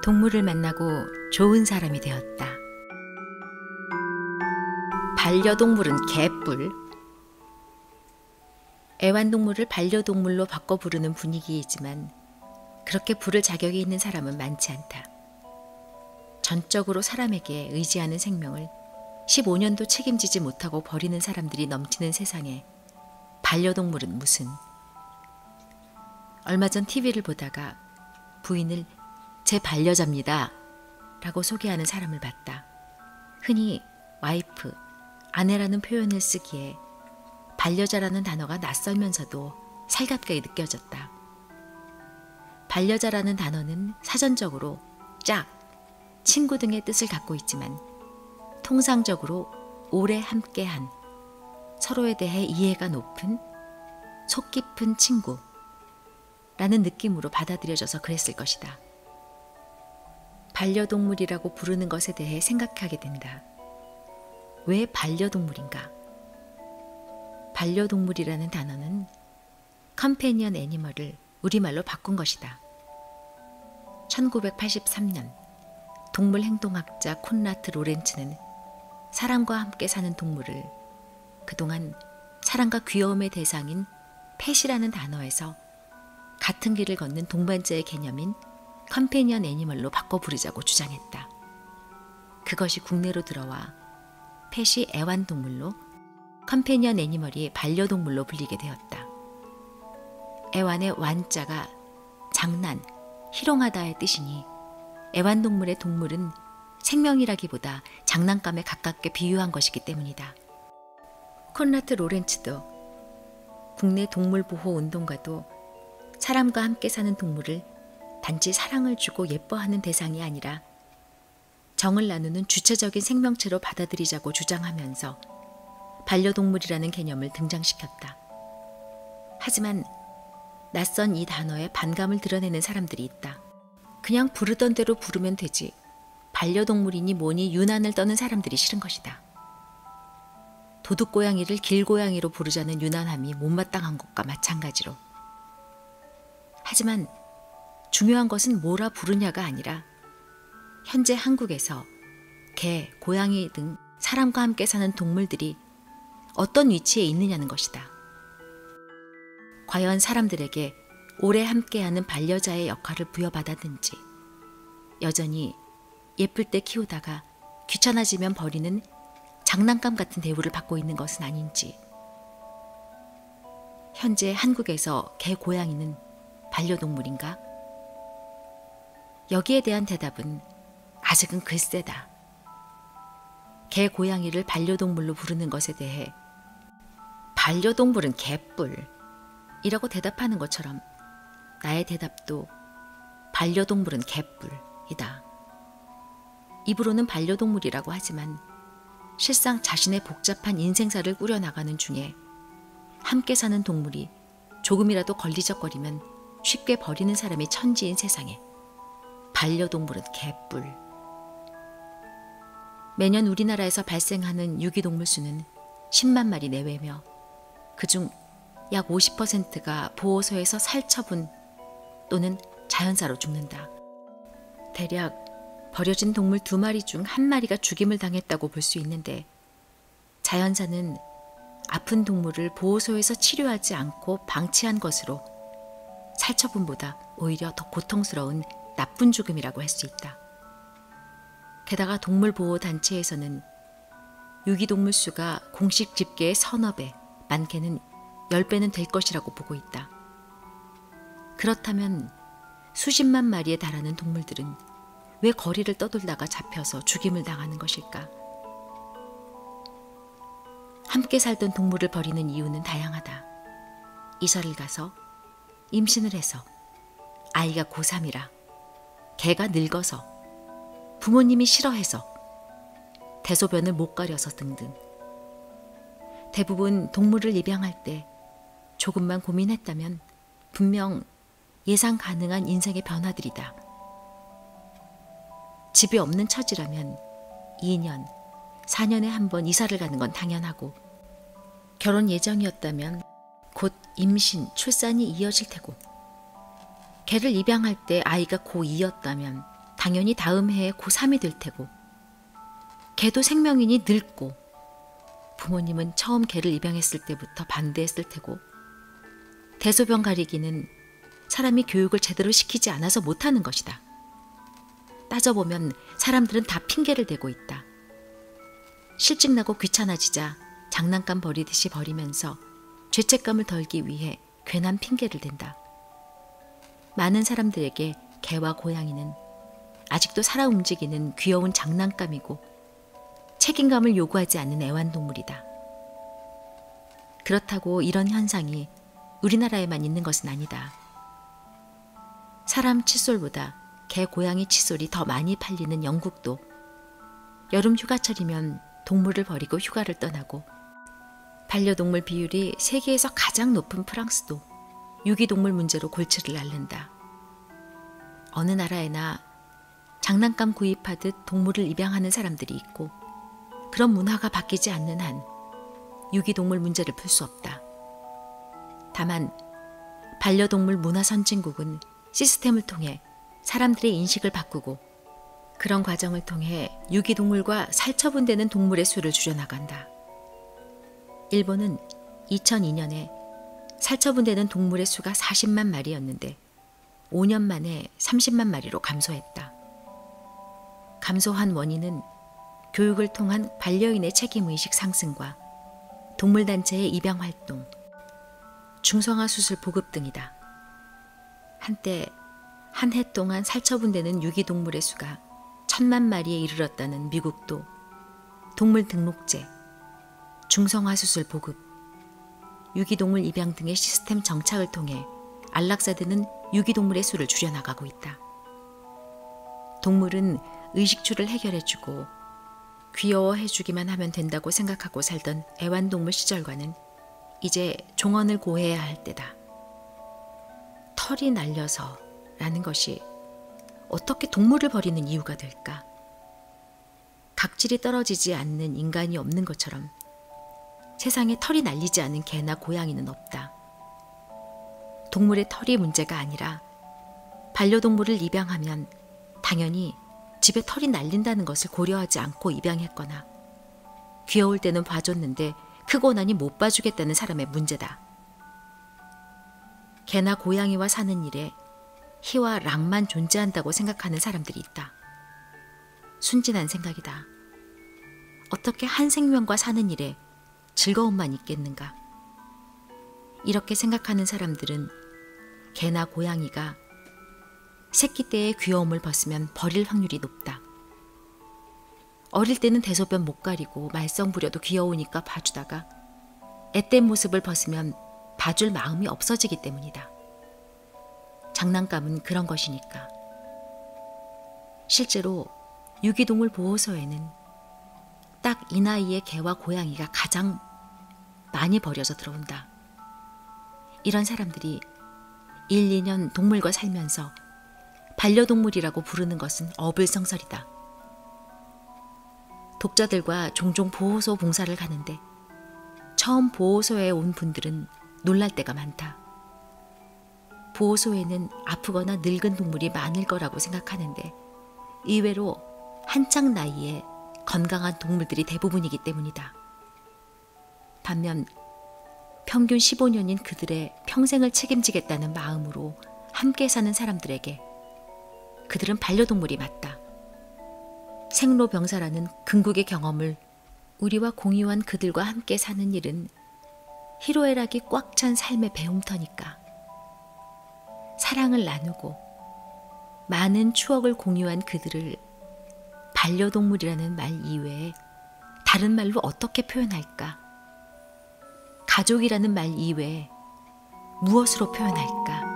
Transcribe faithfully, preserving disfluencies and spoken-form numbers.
동물을 만나고 좋은 사람이 되었다. 반려동물은 개뿔. 애완동물을 반려동물로 바꿔 부르는 분위기이지만 그렇게 부를 자격이 있는 사람은 많지 않다. 전적으로 사람에게 의지하는 생명을 십오 년도 책임지지 못하고 버리는 사람들이 넘치는 세상에 반려동물은 무슨. 얼마 전 티비를 보다가 부인을 제 반려자입니다 라고 소개하는 사람을 봤다. 흔히 와이프, 아내라는 표현을 쓰기에 반려자라는 단어가 낯설면서도 살갑게 느껴졌다. 반려자라는 단어는 사전적으로 짝, 친구 등의 뜻을 갖고 있지만 통상적으로 오래 함께한, 서로에 대해 이해가 높은, 속 깊은 친구라는 느낌으로 받아들여져서 그랬을 것이다. 반려동물이라고 부르는 것에 대해 생각하게 된다. 왜 반려동물인가? 반려동물이라는 단어는 컴패니언 애니멀을 우리말로 바꾼 것이다. 천구백팔십삼 년 동물행동학자 콘라트 로렌츠는 사람과 함께 사는 동물을 그동안 사랑과 귀여움의 대상인 펫이라는 단어에서 같은 길을 걷는 동반자의 개념인 컴패니언 애니멀로 바꿔 부르자고 주장했다. 그것이 국내로 들어와 펫이 애완동물로, 컴패니언 애니멀이 반려동물로 불리게 되었다. 애완의 완자가 장난, 희롱하다의 뜻이니 애완동물의 동물은 생명이라기보다 장난감에 가깝게 비유한 것이기 때문이다. 콘라트 로렌츠도 국내 동물보호운동가도 사람과 함께 사는 동물을 단지 사랑을 주고 예뻐하는 대상이 아니라 정을 나누는 주체적인 생명체로 받아들이자고 주장하면서 반려동물이라는 개념을 등장시켰다. 하지만 낯선 이 단어에 반감을 드러내는 사람들이 있다. 그냥 부르던 대로 부르면 되지, 반려동물이니 뭐니 유난을 떠는 사람들이 싫은 것이다. 도둑고양이를 길고양이로 부르자는 유난함이 못마땅한 것과 마찬가지로. 하지만 중요한 것은 뭐라 부르냐가 아니라 현재 한국에서 개, 고양이 등 사람과 함께 사는 동물들이 어떤 위치에 있느냐는 것이다. 과연 사람들에게 오래 함께하는 반려자의 역할을 부여받았는지, 여전히 예쁠 때 키우다가 귀찮아지면 버리는 장난감 같은 대우를 받고 있는 것은 아닌지, 현재 한국에서 개, 고양이는 반려동물인가? 여기에 대한 대답은 아직은 글쎄다. 개, 고양이를 반려동물로 부르는 것에 대해 반려동물은 개뿔 이라고 대답하는 것처럼 나의 대답도 반려동물은 개뿔이다. 입으로는 반려동물이라고 하지만 실상 자신의 복잡한 인생사를 꾸려나가는 중에 함께 사는 동물이 조금이라도 걸리적거리면 쉽게 버리는 사람이 천지인 세상에 반려동물은 개뿔. 매년 우리나라에서 발생하는 유기동물 수는 십만 마리 내외며 그중 약 오십 퍼센트가 보호소에서 살처분 또는 자연사로 죽는다. 대략 버려진 동물 두 마리 중 한 마리가 죽임을 당했다고 볼 수 있는데, 자연사는 아픈 동물을 보호소에서 치료하지 않고 방치한 것으로 살처분보다 오히려 더 고통스러운 나쁜 죽음이라고 할 수 있다. 게다가 동물보호단체에서는 유기동물 수가 공식 집계의 서너 배, 많게는 열 배는 될 것이라고 보고 있다. 그렇다면 수십만 마리에 달하는 동물들은 왜 거리를 떠돌다가 잡혀서 죽임을 당하는 것일까? 함께 살던 동물을 버리는 이유는 다양하다. 이사를 가서, 임신을 해서, 아이가 고삼이라, 개가 늙어서, 부모님이 싫어해서, 대소변을 못 가려서 등등. 대부분 동물을 입양할 때 조금만 고민했다면 분명 예상 가능한 인생의 변화들이다. 집이 없는 처지라면 이 년, 사 년에 한 번 이사를 가는 건 당연하고, 결혼 예정이었다면 곧 임신, 출산이 이어질 테고, 개를 입양할 때 아이가 고이였다면 당연히 다음 해에 고삼이 될 테고, 개도 생명이니 늙고, 부모님은 처음 개를 입양했을 때부터 반대했을 테고, 대소변 가리기는 사람이 교육을 제대로 시키지 않아서 못하는 것이다. 따져보면 사람들은 다 핑계를 대고 있다. 실증나고 귀찮아지자 장난감 버리듯이 버리면서 죄책감을 덜기 위해 괜한 핑계를 댄다. 많은 사람들에게 개와 고양이는 아직도 살아 움직이는 귀여운 장난감이고 책임감을 요구하지 않는 애완동물이다. 그렇다고 이런 현상이 우리나라에만 있는 것은 아니다. 사람 칫솔보다 개, 고양이 칫솔이 더 많이 팔리는 영국도 여름 휴가철이면 동물을 버리고 휴가를 떠나고, 반려동물 비율이 세계에서 가장 높은 프랑스도 유기동물 문제로 골치를 앓는다. 어느 나라에나 장난감 구입하듯 동물을 입양하는 사람들이 있고, 그런 문화가 바뀌지 않는 한 유기동물 문제를 풀 수 없다. 다만 반려동물 문화 선진국은 시스템을 통해 사람들의 인식을 바꾸고, 그런 과정을 통해 유기동물과 살처분되는 동물의 수를 줄여나간다. 일본은 이천이 년에 살처분되는 동물의 수가 사십만 마리였는데 오 년 만에 삼십만 마리로 감소했다. 감소한 원인은 교육을 통한 반려인의 책임의식 상승과 동물단체의 입양활동, 중성화 수술 보급 등이다. 한때 한 해 동안 살처분되는 유기동물의 수가 천만 마리에 이르렀다는 미국도 동물 등록제, 중성화 수술 보급, 유기동물 입양 등의 시스템 정착을 통해 안락사되는 유기동물의 수를 줄여나가고 있다. 동물은 의식주를 해결해주고 귀여워해주기만 하면 된다고 생각하고 살던 애완동물 시절과는 이제 종언을 고해야 할 때다. 털이 날려서 라는 것이 어떻게 동물을 버리는 이유가 될까? 각질이 떨어지지 않는 인간이 없는 것처럼 세상에 털이 날리지 않은 개나 고양이는 없다. 동물의 털이 문제가 아니라 반려동물을 입양하면 당연히 집에 털이 날린다는 것을 고려하지 않고 입양했거나 귀여울 때는 봐줬는데 크고 나니 못 봐주겠다는 사람의 문제다. 개나 고양이와 사는 일에 희와 락만 존재한다고 생각하는 사람들이 있다. 순진한 생각이다. 어떻게 한 생명과 사는 일에 즐거움만 있겠는가? 이렇게 생각하는 사람들은 개나 고양이가 새끼 때의 귀여움을 벗으면 버릴 확률이 높다. 어릴 때는 대소변 못 가리고 말썽 부려도 귀여우니까 봐주다가 앳된 모습을 벗으면 봐줄 마음이 없어지기 때문이다. 장난감은 그런 것이니까. 실제로 유기동물 보호소에는 딱 이 나이의 개와 고양이가 가장 많이 버려져 들어온다. 이런 사람들이 일, 이 년 동물과 살면서 반려동물이라고 부르는 것은 어불성설이다. 독자들과 종종 보호소 봉사를 가는데 처음 보호소에 온 분들은 놀랄 때가 많다. 보호소에는 아프거나 늙은 동물이 많을 거라고 생각하는데 의외로 한창 나이에 건강한 동물들이 대부분이기 때문이다. 반면 평균 십오 년인 그들의 평생을 책임지겠다는 마음으로 함께 사는 사람들에게 그들은 반려동물이 맞다. 생로병사라는 궁극의 경험을 우리와 공유한 그들과 함께 사는 일은 희로애락이 꽉 찬 삶의 배움터니까. 사랑을 나누고 많은 추억을 공유한 그들을 반려동물이라는 말 이외에 다른 말로 어떻게 표현할까? 가족이라는 말 이외에 무엇으로 표현할까?